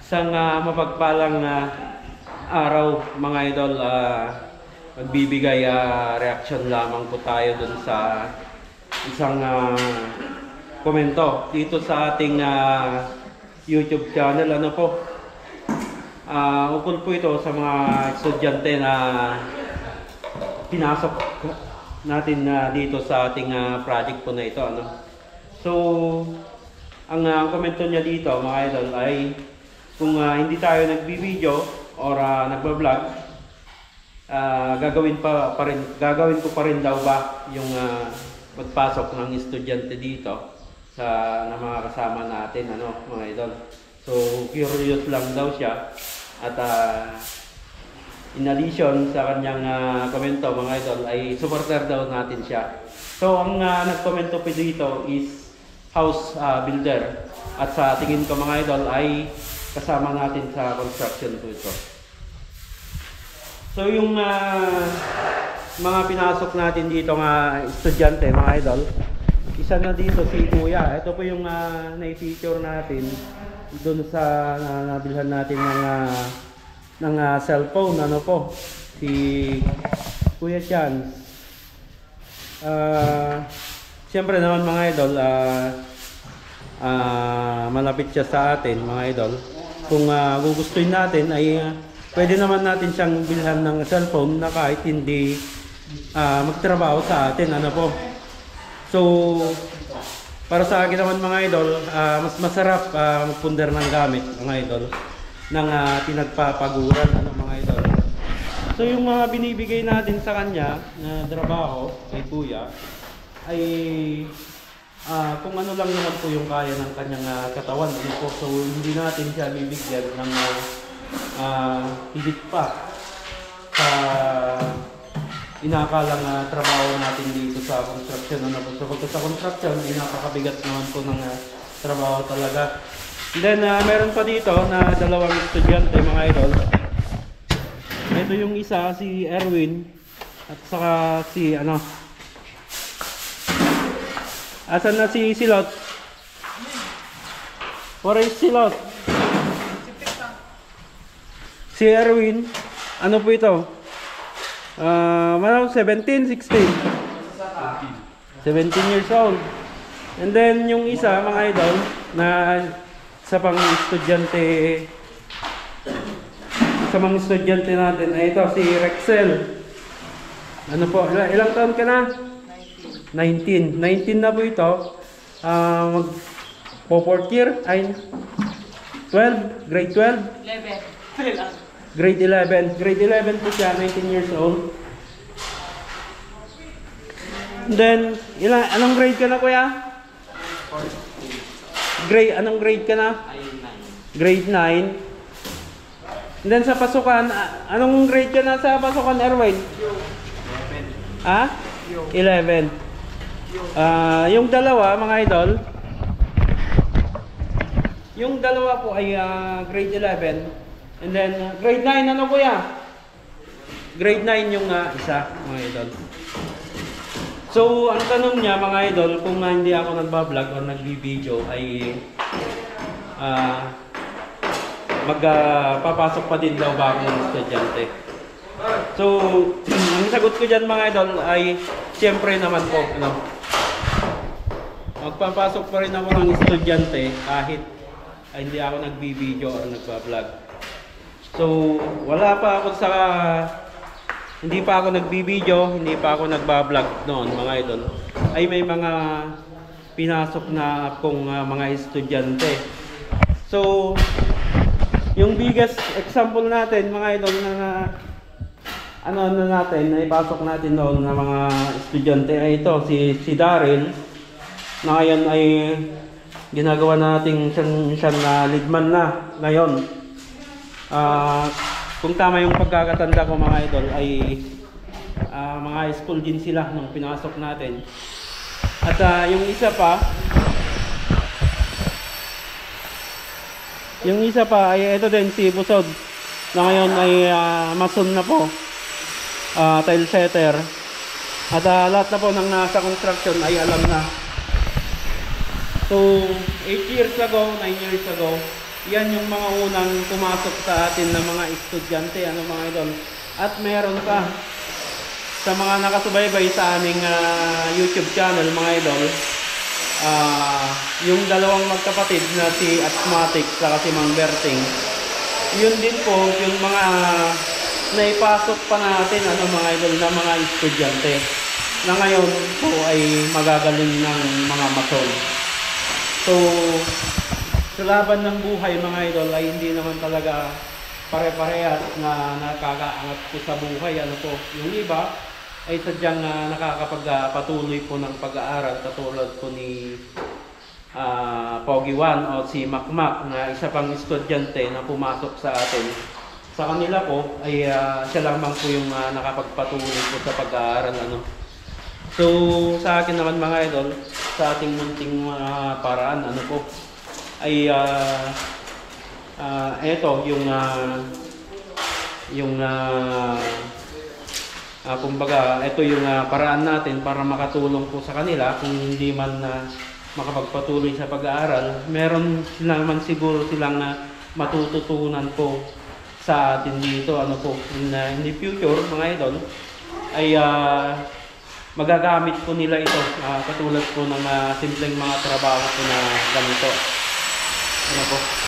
Isang mapagpalang araw mga idol, magbibigay reaction lamang po tayo dun sa isang komento dito sa ating YouTube channel. Ano po? Ukol po ito sa mga estudyante na pinasok natin dito sa ating project po na ito. Ano? So, ang komento niya dito mga idol ay kung hindi tayo nagbi-video or nagba-vlog, gagawin ko pa rin daw ba yung magpasok ng estudyante dito sa mga kasama natin, ano mga idol. So curious lang daw siya at in addition sa kanyang komento mga idol ay supporter daw natin siya. So ang nagkomento po dito is house builder at sa tingin ko mga idol ay kasama natin sa construction po ito. So yung mga pinasok natin dito nga estudyante mga idol, isa na dito si Kuya. Ito po yung na-feature natin doon sa nabilhan natin ng cellphone, ano po, si Kuya Chance. Siyempre naman mga idol, malapit siya sa atin mga idol. Kung gugustuhin natin ay pwede naman natin siyang bilhan ng cellphone na kahit hindi magtrabaho sa atin, ano po. So para sa akin naman mga idol, mas masarap magpundar ng gamit mga idol ng pinagpapaguran, ano mga idol. So yung binibigay natin sa kanya na trabaho kay Kuya ay kung ano lang naman po yung kaya ng kanyang katawan, ano po. So hindi natin siya bibigyan ng higit pa sa inakalang trabaho natin dito sa construction, ano po. So pagka sa construction ay napakabigat naman po ng trabaho talaga. And then meron pa dito na dalawang estudyante mga idol. Ito yung isa, si Erwin, at saka si asan na si Silot? Where is Silot? Si Erwin, ano po ito? 17, 16? 17 years old. And then yung isa mga idol na sa pang estudyante, sa mga estudyante natin ay ito si Rexel. Ano po, ilang taon ka na? 19 na po ito. Mag po 4th year ay 12, grade 12? 11. Grade 11 po siya, 19 years old. And then, anong grade ka na kuya? Anong grade ka na? Grade 9. And then sa pasukan, anong grade ka na sa pasukan, Erwin? 11. Yung dalawa mga idol, yung dalawa po ay grade 11. And then grade 9, ano kuya? Grade 9 yung isa mga idol. So ang tanong niya mga idol, kung hindi ako nagbablog o nagbi-video ay magpapasok pa din daw ba akong estudyante. So ang sagot ko dyan mga idol ay siyempre naman po, magpapasok pa rin ako ng estudyante kahit hindi ako nagbi-video o nagba-vlog. So wala pa ako hindi pa ako nagbi-video, hindi pa ako nagba-vlog noon mga idol, ay may mga pinasok na akong mga estudyante. So yung biggest example natin mga idol na natin, ipasok natin noon na mga estudyante ay ito, si Daryl, na ngayon ay ginagawa natin siya na leadman na ngayon. Kung tama yung pagkakatanda ko mga idol ay mga high school din sila nung pinasok natin. At yung isa pa ay ito din, si Busod, na ngayon ay mason na po, tile setter. At lahat na po ng nasa construction ay alam na. So 8 years ago, 9 years ago yan yung mga unang pumasok sa atin na mga estudyante, ano mga idol. At meron pa sa mga nakasubaybay sa aming YouTube channel, mga idol, yung dalawang magkapatid na si Asthmatic at si Mang Berting, yun din po yung mga naipasok pa natin, ano mga idol, na mga estudyante na ngayon po ay magagaling ng mga mason. So sa laban ng buhay, mga idol, ay hindi naman talaga pare-parehas na nakakaangat po sa buhay. Ano po, yung iba ay sadyang nakakapagpatuloy po ng pag-aaral, katulad po ni Pogi One o si Makmak na isa pang estudyante na pumasok sa atin. Sa kanila po ay siya lamang po yung nakapagpatuloy po sa pag-aaral, ano. So sa akin naman, mga idol, sa ating munting paraan, ano po, ay eto kumbaga, ito yung paraan natin para makatulong po sa kanila kung hindi man makapagpatuloy sa pag-aaral. Meron sila naman siguro silang matututunan po sa atin dito, ano po, in the future, mga idol, ay magagamit po nila ito, katulad po ng simpleng mga trabaho po na ganito. Ano po?